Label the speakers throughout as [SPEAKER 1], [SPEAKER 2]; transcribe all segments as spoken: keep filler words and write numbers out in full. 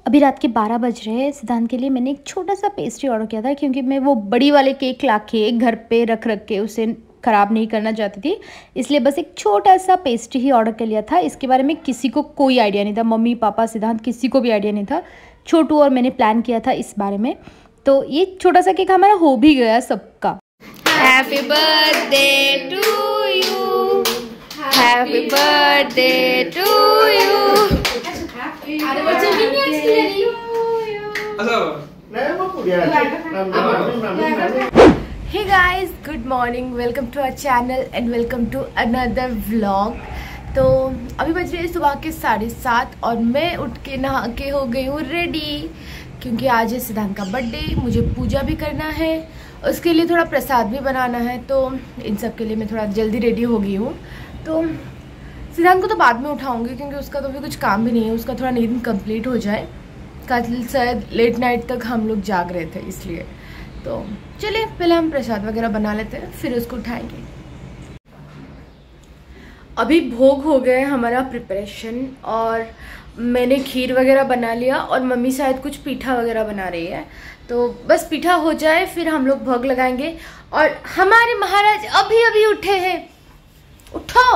[SPEAKER 1] अभी रात के बारह बज रहे हैं। सिद्धांत के लिए मैंने एक छोटा सा पेस्ट्री ऑर्डर किया था क्योंकि मैं वो बड़ी वाले केक ला के घर पे रख रख के उसे ख़राब नहीं करना चाहती थी, इसलिए बस एक छोटा सा पेस्ट्री ही ऑर्डर कर लिया था। इसके बारे में किसी को कोई आइडिया नहीं था, मम्मी पापा सिद्धांत किसी को भी आइडिया नहीं था। छोटू और मैंने प्लान किया था इस बारे में, तो ये छोटा सा केक हमारा हो भी गया सबका। Happy birthday to you, happy birthday to you. Hey guys, good morning, welcome to our channel and welcome to another vlog. तो अभी बज रहे हैं सुबह के साढ़े सात और मैं उठ के नहा के हो गई हूँ रेडी, क्योंकि आज है सिद्धांत का बर्थडे। मुझे पूजा भी करना है, उसके लिए थोड़ा प्रसाद भी बनाना है, तो इन सब के लिए मैं थोड़ा जल्दी रेडी हो गई हूँ। तो सिद्धांत को तो बाद में उठाऊंगी क्योंकि उसका तो भी कुछ काम भी नहीं है, उसका थोड़ा नींद कंप्लीट हो जाए। कल शायद लेट नाइट तक हम लोग जाग रहे थे इसलिए। तो चलिए पहले हम प्रसाद वगैरह बना लेते हैं, फिर उसको उठाएंगे। अभी भोग हो गए हमारा प्रिपरेशन और मैंने खीर वगैरह बना लिया और मम्मी शायद कुछ पीठा वगैरह बना रही है। तो बस पीठा हो जाए फिर हम लोग भोग लगाएंगे। और हमारे महाराज अभी अभी उठे हैं, उठो।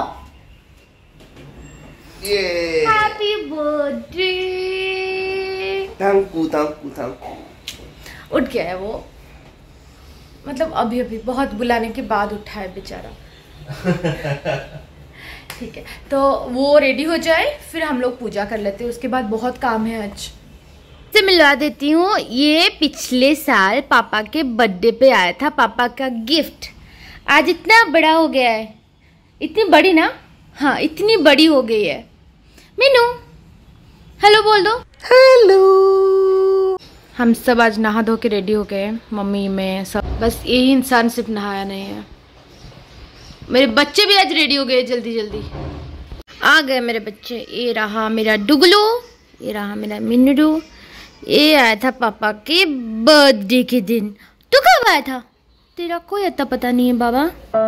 [SPEAKER 1] Happy birthday.
[SPEAKER 2] Thank you thank you thank you.
[SPEAKER 1] उठ गया है वो, मतलब अभी अभी बहुत बुलाने के बाद उठा है बेचारा। ठीक है, तो वो रेडी हो जाए फिर हम लोग पूजा कर लेते हैं, उसके बाद बहुत काम है। आज से मिलवा देती हूँ, ये पिछले साल पापा के बर्थडे पे आया था, पापा का गिफ्ट। आज इतना बड़ा हो गया है, इतनी बड़ी ना, हाँ इतनी बड़ी हो गई है। मीनू हेलो बोल दो। हेलो। हम सब आज नहा धो के रेडी हो गए, मम्मी मैं सब, बस यही इंसान सिर्फ नहाया नहीं है। मेरे बच्चे भी आज रेडी हो गए, जल्दी जल्दी आ गए मेरे बच्चे। ये रहा मेरा डुगलू, ये रहा मेरा मिन्नू। ये आया था पापा के बर्थडे के दिन। तू कब आया था? तेरा कोई अता पता नहीं है बाबा।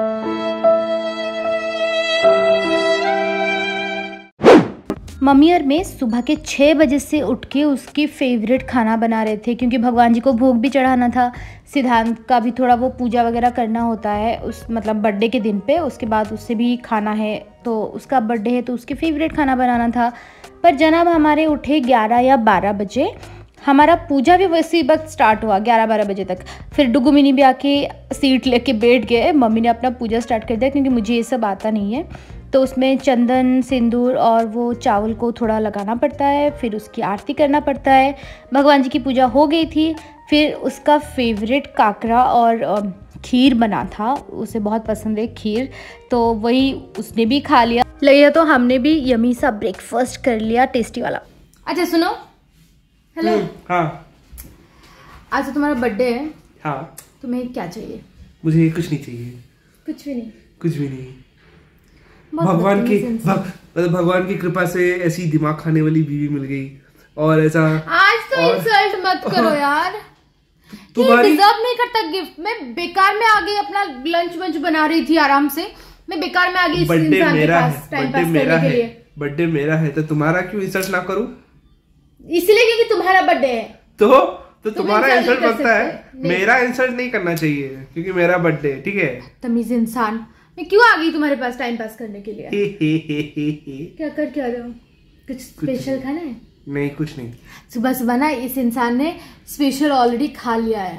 [SPEAKER 1] मम्मी और मैं सुबह के छः बजे से उठ के उसकी फेवरेट खाना बना रहे थे, क्योंकि भगवान जी को भोग भी चढ़ाना था। सिद्धांत का भी थोड़ा वो पूजा वगैरह करना होता है उस मतलब बर्थडे के दिन पे, उसके बाद उससे भी खाना है, तो उसका बर्थडे है तो उसके फेवरेट खाना बनाना था। पर जनाब हमारे उठे ग्यारह या बारह बजे, हमारा पूजा भी वैसे वक्त स्टार्ट हुआ ग्यारह बारह बजे तक। फिर डुगू मिनी भी आके सीट लेके बैठ गए, मम्मी ने अपना पूजा स्टार्ट कर दिया क्योंकि मुझे ये सब आता नहीं है। तो उसमें चंदन सिंदूर और वो चावल को थोड़ा लगाना पड़ता है, फिर उसकी आरती करना पड़ता है। भगवान जी की पूजा हो गई थी, फिर उसका फेवरेट काकरा और खीर बना था, उसे बहुत पसंद है खीर, तो वही उसने भी खा लिया लिया तो हमने भी यमी सा ब्रेकफास्ट कर लिया, टेस्टी वाला। अच्छा सुनो, हेलो।
[SPEAKER 2] हाँ,
[SPEAKER 1] आज तो तुम्हारा बर्थडे है।
[SPEAKER 2] हाँ।
[SPEAKER 1] तुम्हें क्या चाहिए?
[SPEAKER 2] मुझे कुछ नहीं चाहिए।
[SPEAKER 1] कुछ भी नहीं? कुछ
[SPEAKER 2] भी नहीं। भगवान की भग, भगवान की कृपा से ऐसी दिमाग खाने वाली बीवी मिल गई और ऐसा। आज
[SPEAKER 1] तो इंसल्ट मत करो यार,
[SPEAKER 2] तुम्हारी
[SPEAKER 1] डिजर्व नहीं करता गिफ्ट। मैं बेकार में आ गई, अपना लंच वंच बना रही थी आराम से, मैं बेकार में आ गई।
[SPEAKER 2] बर्थडे मेरा है, बर्थडे मेरा है, बर्थडे मेरा है, तो तुम्हारा क्यों इंसल्ट ना करूं?
[SPEAKER 1] इसलिए क्योंकि तुम्हारा बर्थडे है।
[SPEAKER 2] तो तो तुम्हारा इंसल्ट बनता है, मेरा इंसल्ट नहीं करना चाहिए क्योंकि मेरा बर्थडे। ठीक है,
[SPEAKER 1] तमीज इंसान। मैं क्यों आ गई तुम्हारे पास टाइम पास करने के लिए? हे हे हे हे हे। क्या कर क्या रहे हो? कुछ स्पेशल खाना है?
[SPEAKER 2] नहीं कुछ नहीं।
[SPEAKER 1] सुबह सुबह ना इस इंसान ने स्पेशल ऑलरेडी खा लिया है।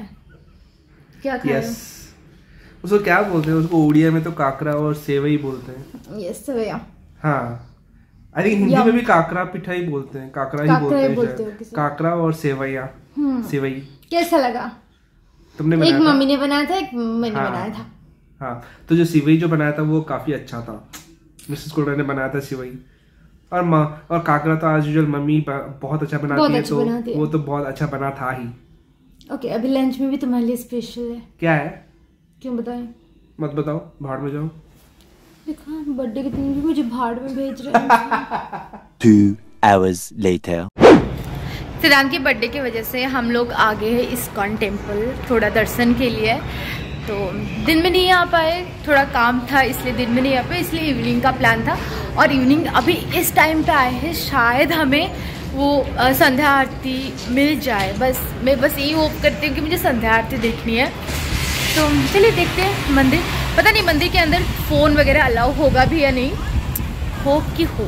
[SPEAKER 1] क्या खा रहे हो?
[SPEAKER 2] उसको क्या बोलते हैं? उसको उड़िया में तो काकरा और सेवई बोलते हैं।
[SPEAKER 1] यस सेवैया।
[SPEAKER 2] हाँ, अरे हिंदी में भी काकरा पिठा ही बोलते हैं, काकरा ही बोलते हैं, काकरा और सेवैया। सेवई
[SPEAKER 1] कैसा लगा?
[SPEAKER 2] तुमने बनाया?
[SPEAKER 1] एक मम्मी ने बनाया था, एक मैंने बनाया था।
[SPEAKER 2] हाँ, तो जो सिवई जो बनाया था वो काफी अच्छा था, मिसेस कोड़ा ने बनाया था सिवई। और माँ और काकरा तो आज यूजुअल मम्मी बहुत अच्छा बनाती बहुत है, अच्छा तो बनाती वो तो बहुत अच्छा बना था ही।
[SPEAKER 1] ओके, अभी लंच में भी तुम्हारे लिए स्पेशल है।
[SPEAKER 2] क्या है? क्यों
[SPEAKER 1] बताएं?
[SPEAKER 2] मत बताओ, भाड़ में जाओ।
[SPEAKER 1] देखा, बर्थडे के दिन भी मुझे भाड़ में भेज रहे हैं।
[SPEAKER 3] Two hours later.
[SPEAKER 1] सिद्धांत के बर्थडे की वजह से हम लोग आ गए हैं इस्कॉन टेम्पल थोड़ा दर्शन के लिए। तो दिन में नहीं आ पाए, थोड़ा काम था इसलिए दिन में नहीं आ पाए, इसलिए इवनिंग का प्लान था। और इवनिंग अभी इस टाइम पे आए हैं, शायद हमें वो आ, संध्या आरती मिल जाए। बस मैं बस यही होप करती हूँ कि मुझे संध्या आरती देखनी है। तो चलिए देखते हैं मंदिर। पता नहीं मंदिर के अंदर फ़ोन वगैरह अलाउ होगा भी या नहीं, हो कि हो।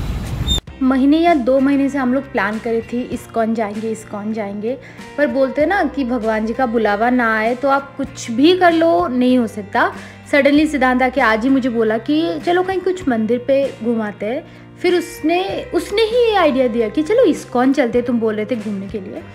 [SPEAKER 1] महीने या दो महीने से हम लोग प्लान करे थे इस्कॉन जाएंगे इस्कॉन जाएंगे, पर बोलते हैं ना कि भगवान जी का बुलावा ना आए तो आप कुछ भी कर लो, नहीं हो सकता। सडनली सिद्धांत आके आज ही मुझे बोला कि चलो कहीं कुछ मंदिर पे घुमाते हैं। फिर उसने उसने ही ये आइडिया दिया कि चलो इस्कॉन चलते, तुम बोल रहे थे घूमने के लिए।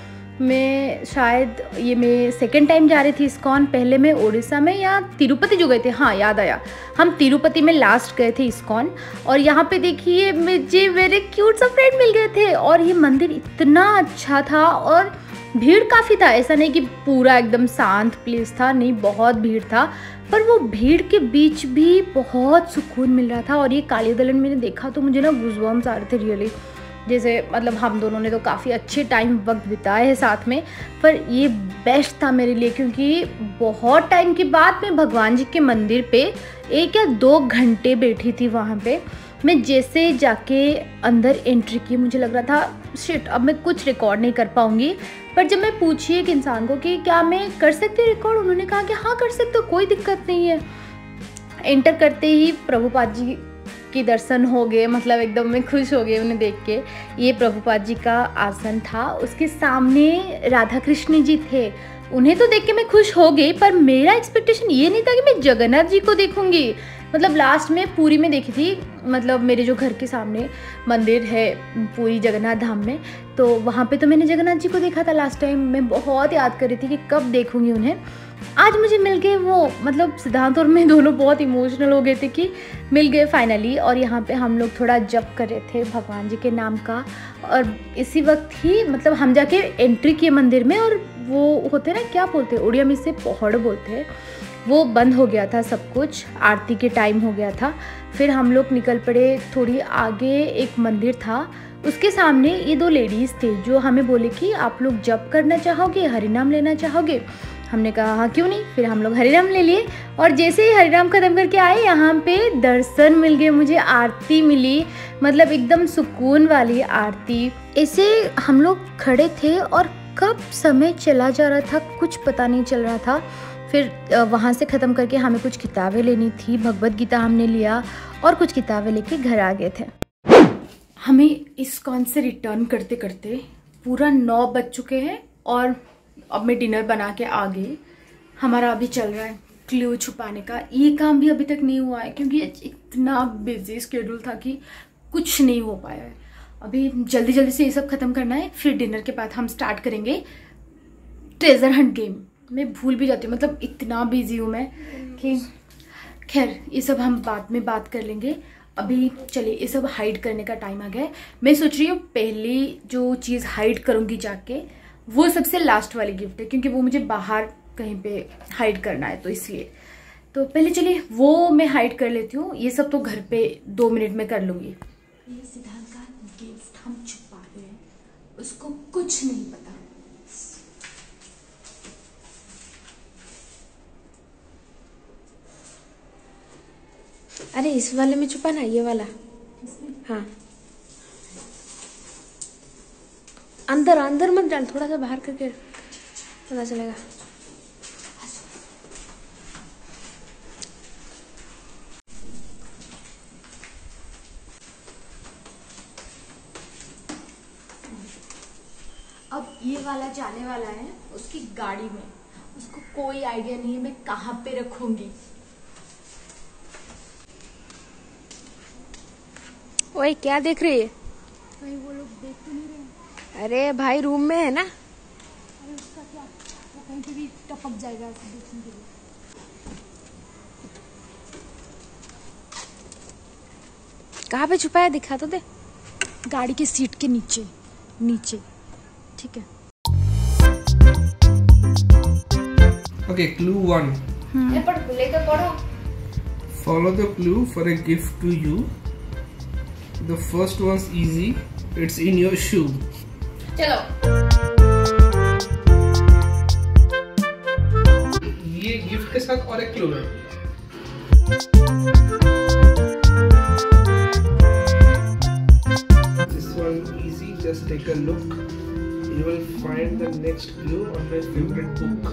[SPEAKER 1] मैं शायद ये मैं सेकेंड टाइम जा रही थी इस्कॉन। पहले मैं उड़ीसा में या तिरुपति जो गए थे, हाँ याद आया, हम तिरुपति में लास्ट गए थे इस्कॉन। और यहाँ पे देखिए मुझे मेरे क्यूट सा फ्रेंड मिल गए थे और ये मंदिर इतना अच्छा था और भीड़ काफ़ी था। ऐसा नहीं कि पूरा एकदम शांत प्लेस था, नहीं बहुत भीड़ था, पर वो भीड़ के बीच भी बहुत सुकून मिल रहा था। और ये काली दलन मैंने देखा तो मुझे ना गूज़बम्स आ रहे थे रियली, जैसे मतलब हम दोनों ने तो काफ़ी अच्छे टाइम वक्त बिताए हैं साथ में, पर ये बेस्ट था मेरे लिए क्योंकि बहुत टाइम के बाद मैं भगवान जी के मंदिर पे एक या दो घंटे बैठी थी वहाँ पे। मैं जैसे जाके अंदर एंट्री की मुझे लग रहा था शिट अब मैं कुछ रिकॉर्ड नहीं कर पाऊँगी। पर जब मैं पूछी एक इंसान को कि क्या मैं कर सकती हूँ रिकॉर्ड, उन्होंने कहा कि हाँ कर सकते हो, कोई दिक्कत नहीं है। एंटर करते ही प्रभुपाद जी के दर्शन हो गए, मतलब एकदम मैं खुश हो गई उन्हें देख के। ये प्रभुपाद जी का आसन था, उसके सामने राधा कृष्ण जी थे। उन्हें तो देख के मैं खुश हो गई, पर मेरा एक्सपेक्टेशन ये नहीं था कि मैं जगन्नाथ जी को देखूंगी। मतलब लास्ट में पूरी में देखी थी, मतलब मेरे जो घर के सामने मंदिर है पूरी जगन्नाथ धाम में, तो वहाँ पे तो मैंने जगन्नाथ जी को देखा था लास्ट टाइम। मैं बहुत याद कर रही थी कि कब देखूंगी उन्हें। आज मुझे मिल गए वो, मतलब सिद्धांत और मैं दोनों बहुत इमोशनल हो गए थे कि मिल गए फाइनली। और यहाँ पे हम लोग थोड़ा जप कर रहे थे भगवान जी के नाम का, और इसी वक्त ही मतलब हम जाके एंट्री किए मंदिर में, और वो होते ना क्या बोलते हैं उड़िया में से पहाड़ बोलते हैं, वो बंद हो गया था सब कुछ, आरती के टाइम हो गया था। फिर हम लोग निकल पड़े, थोड़ी आगे एक मंदिर था, उसके सामने ये दो लेडीज़ थे जो हमें बोले कि आप लोग जप करना चाहोगे, हरिनाम लेना चाहोगे। हमने कहा हाँ क्यों नहीं, फिर हम लोग हरिनाम ले लिए। और जैसे ही हरिनाम ख़त्म करके आए यहाँ पे दर्शन मिल गए मुझे, आरती मिली, मतलब एकदम सुकून वाली आरती। ऐसे हम लोग खड़े थे और कब समय चला जा रहा था कुछ पता नहीं चल रहा था। फिर वहाँ से ख़त्म करके हमें कुछ किताबें लेनी थी, भगवत गीता हमने लिया और कुछ किताबें लेके घर आ गए थे। हमें इस्कॉन से रिटर्न करते करते पूरा नौ बज चुके हैं और अब मैं डिनर बना के आ गई। हमारा अभी चल रहा है क्लू छुपाने का, ये काम भी अभी तक नहीं हुआ है क्योंकि इतना बिजी स्केड्यूल था कि कुछ नहीं हो पाया है। अभी जल्दी जल्दी से ये सब खत्म करना है, फिर डिनर के बाद हम स्टार्ट करेंगे ट्रेजर हंट गेम। मैं भूल भी जाती हूँ, मतलब इतना बिजी हूँ मैं कि खैर ये सब हम बाद में बात कर लेंगे। अभी चलिए ये सब हाइड करने का टाइम आ गया है। मैं सोच रही हूँ पहली जो चीज़ हाइड करूँगी जाके वो सबसे लास्ट वाली गिफ्ट है, क्योंकि वो मुझे बाहर कहीं पे हाइड करना है, तो इसलिए तो पहले चलिए वो मैं हाइड कर लेती हूँ। ये सब तो घर पे दो मिनट में कर लूँगी। ये सिद्धांत का गिफ्ट हम छुपा रहे हैं, उसको कुछ नहीं पता।
[SPEAKER 4] अरे इस वाले में छुपा ना, ये वाला। हाँ अंदर अंदर मत डाल, थोड़ा सा बाहर करके पता चलेगा।
[SPEAKER 1] अब ये वाला जाने वाला है उसकी गाड़ी में, उसको कोई आइडिया नहीं है मैं कहाँ पे रखूंगी।
[SPEAKER 4] ओए क्या देख रही है?
[SPEAKER 1] भाई वो लोग देख तो नहीं रहे।
[SPEAKER 4] अरे भाई रूम में है ना।
[SPEAKER 1] अरे उसका क्या, वो कहीं पे भी टपक जाएगा देखने के लिए।
[SPEAKER 4] कहाँ पे छुपा है दिखा तो दे।
[SPEAKER 1] गाड़ी के सीट के नीचे नीचे, ठीक है।
[SPEAKER 2] Okay clue one.
[SPEAKER 1] ये पढ़ ले तो पढ़ो।
[SPEAKER 2] Follow the clue for a gift to you. The first one's easy. It's in your shoe.
[SPEAKER 1] चलो।
[SPEAKER 2] ये गिफ्ट के साथ और एक क्लू है। This one easy. Just take take a look, you will find the next clue on my favorite book.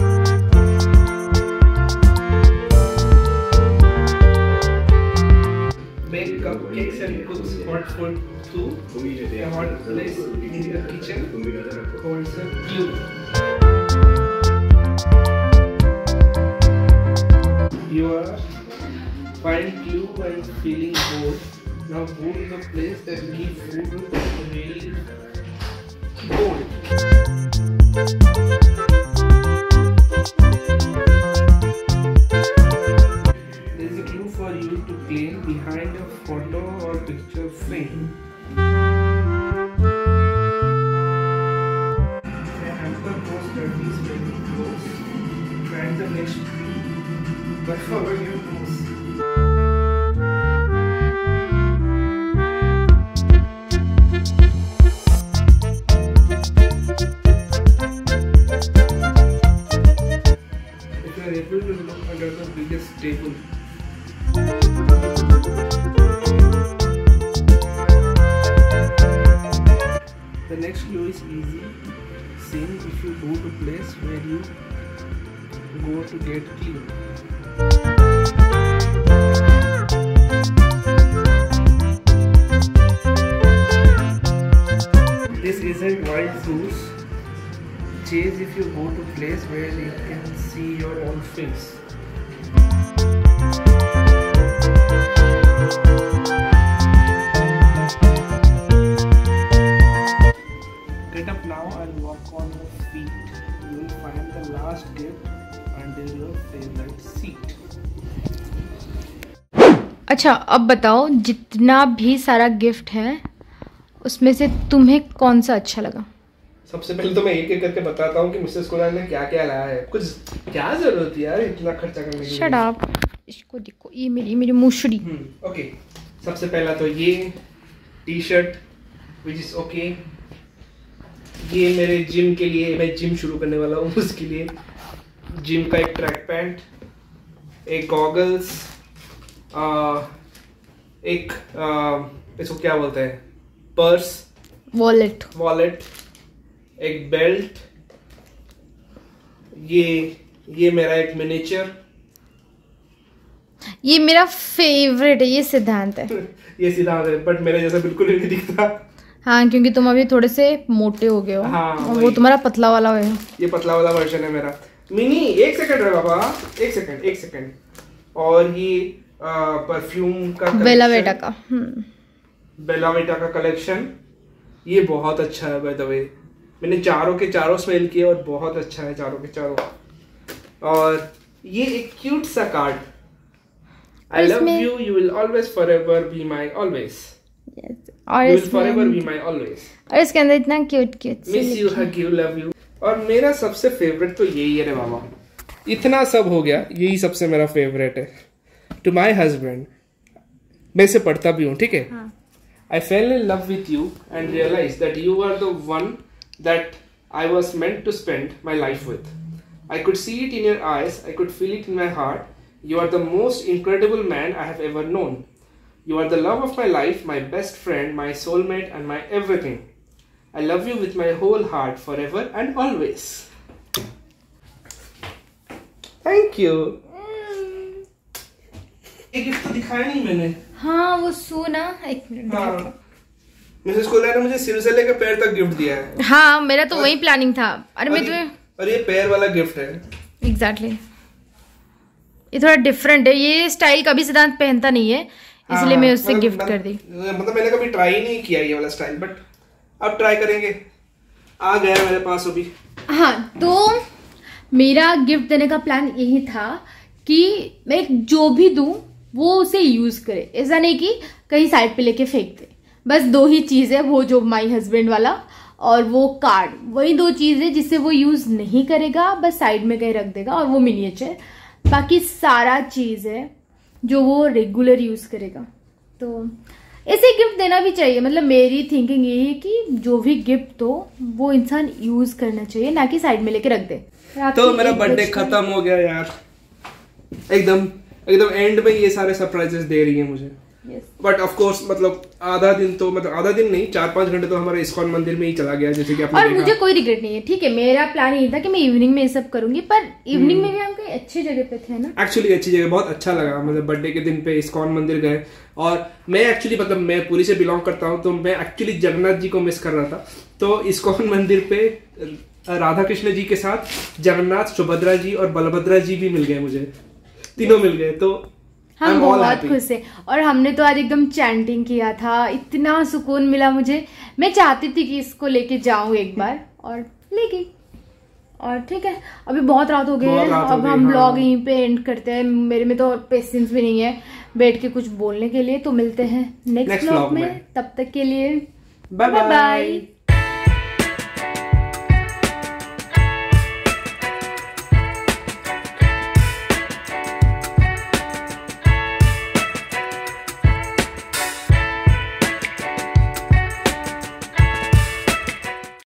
[SPEAKER 2] Make cupcakes and cooks hot food too. A hot place in the kitchen holds a clue. You are find clue while feeling bored. Now go to the place that gives food really bold. There is a clue for you to claim behind a photo or picture frame. The hamper post that is very close. Try the next clue, but follow your nose. Able to look under the biggest table. The next clue is easy. Same if you go to place where you go to get clean. This isn't wild goose. Chase if you go to place where you can see your own face. Get up now and walk on your feet. You will find the last gift under your favorite seat.
[SPEAKER 1] अच्छा, अब बताओ जितना भी सारा gift है उसमें से तुम्हें कौन सा अच्छा लगा?
[SPEAKER 2] सबसे पहले तो मैं एक एक करके बताता हूँ कि मिसेस कोलान ने क्या क्या लाया है। कुछ क्या जरूरत है यार इतना खर्चा करने की?
[SPEAKER 1] Shut up. इसको देखो, ये मेरी मेरी मुशड़ी।
[SPEAKER 2] हम्म ओके, सबसे पहला तो ये T shirt which is okay. ये मेरे जिम के लिए, मैं जिम शुरू करने वाला हूँ उसके लिए जिम का एक ट्रैक पैंट, एक गॉगल्स, एक आ, इसको क्या बोलते हैं, पर्स,
[SPEAKER 1] वॉलेट
[SPEAKER 2] वॉलेट एक बेल्ट, ये ये मेरा एक मिनिएचर,
[SPEAKER 1] ये मेरा फेवरेट है, ये सिद्धांत है।
[SPEAKER 2] ये सिद्धांत है बट मेरे जैसा बिल्कुल नहीं दिखता।
[SPEAKER 1] हाँ, क्योंकि तुम अभी थोड़े से मोटे हो गए हो।
[SPEAKER 2] हाँ,
[SPEAKER 1] और वो तुम्हारा पतला वाला है।
[SPEAKER 2] ये पतला वाला वर्जन है मेरा। मिनी एक सेकंड है बाबा, एक सेकंड एक सेकंड। और ये परफ्यूम का
[SPEAKER 1] बेला वेटा का
[SPEAKER 2] बेला वेटा का कलेक्शन, ये बहुत अच्छा है बाय द वे। मैंने चारों के चारों स्मेल किए और बहुत अच्छा है चारों के चारों। और ये एक क्यूट सा card, I love you, you will always forever be my always,
[SPEAKER 1] और
[SPEAKER 2] you will forever be my always.
[SPEAKER 1] और इसके अंदर इतना cute cute
[SPEAKER 2] miss you, hug you, love you. और मेरा सबसे फेवरेट तो यही है रे मामा। इतना सब हो गया, यही सबसे मेरा फेवरेट है। टू माय हस्बैंड, मैं इसे पढ़ता भी हूँ, ठीक है। I fell in love with you and realized that you are the one that I was meant to spend my life with. I could see it in your eyes, I could feel it in my heart. You are the most incredible man I have ever known. You are the love of my life, my best friend, my soulmate and my everything. I love you with my whole heart forever and always. Thank you. ये gift तो दिखाया नहीं मैंने।
[SPEAKER 1] हाँ, वो सुना एक minute.
[SPEAKER 2] हाँ, मिसेस कोलान ने मुझे सिर से लेकर पैर तक गिफ्ट दिया है।
[SPEAKER 1] हाँ, मेरा तो वही प्लानिंग था। अरे मैं तुम्हें,
[SPEAKER 2] और ये पैर वाला गिफ्ट है।
[SPEAKER 1] एग्जैक्टली, ये थोड़ा डिफरेंट है। ये स्टाइल कभी सिद्धांत पहनता नहीं है, इसलिए मैं उससे गिफ्ट कर दी।
[SPEAKER 2] मतलब मैंने कभी ट्राई नहीं किया ये वाला स्टाइल, बट अब ट्राई करेंगे। आ गया मेरे पास अभी।
[SPEAKER 1] हाँ, तो मेरा गिफ्ट देने का प्लान यही था कि मैं जो भी दूं वो उसे यूज करे, ऐसा नहीं कि कहीं साइड पे लेके फेंक दे। बस दो ही चीज है, वो जो माई हस्बैंड वाला और वो कार्ड, वही दो चीज है जिससे वो यूज नहीं करेगा, बस साइड में कहीं रख देगा। और वो मिनिएचर, बाकी सारा चीज है जो वो रेगुलर यूज करेगा। तो ऐसे गिफ्ट देना भी चाहिए। मतलब मेरी थिंकिंग ये है कि जो भी गिफ्ट हो वो इंसान यूज करना चाहिए, ना कि साइड में लेके रख दे।
[SPEAKER 2] तो मेरा बर्थडे खत्म हो गया यार, एकदम एकदम एंड में ये सारे सरप्राइजेस दे रही है मुझे। बट ऑफ कोर्स मतलब आधा दिन तो मतलब आधा दिन नहीं, चार पांच घंटे तो हमारे इस्कॉन मंदिर में ही चला गया, जैसे कि आपने
[SPEAKER 1] और
[SPEAKER 2] देखा।
[SPEAKER 1] मुझे कोई रिग्रेट नहीं है, ठीक है, मेरा प्लान यही था कि मैं इवनिंग में ये सब करूंगी, पर इवनिंग में भी हम कहीं अच्छी जगह पे थे ना।
[SPEAKER 2] एक्चुअली अच्छी जगह, बहुत अच्छा लगा, मतलब बर्थडे के दिन पे इस्कॉन मंदिर गए। और मैं एक्चुअली मतलब मैं पुरी से बिलोंग करता हूँ, तो मैं एक्चुअली जगन्नाथ जी को मिस कर रहा था। तो इस्कॉन मंदिर पे राधा कृष्ण जी के साथ जगन्नाथ, सुभद्रा जी और बलभद्रा जी भी मिल गए, मुझे तीनों मिल गए। तो
[SPEAKER 1] हम बहुत खुश हैं। और हमने तो आज एकदम चैंटिंग किया था, इतना सुकून मिला मुझे। मैं चाहती थी कि इसको लेके जाऊं एक बार, और ले गई। और ठीक है, अभी बहुत रात हो गई है, अब हम ब्लॉग हाँ। यहीं पे एंड करते हैं। मेरे में तो पेशेंस भी नहीं है बैठ के कुछ बोलने के लिए। तो मिलते हैं नेक्स्ट ब्लॉग में, तब तक के लिए बाय बाय।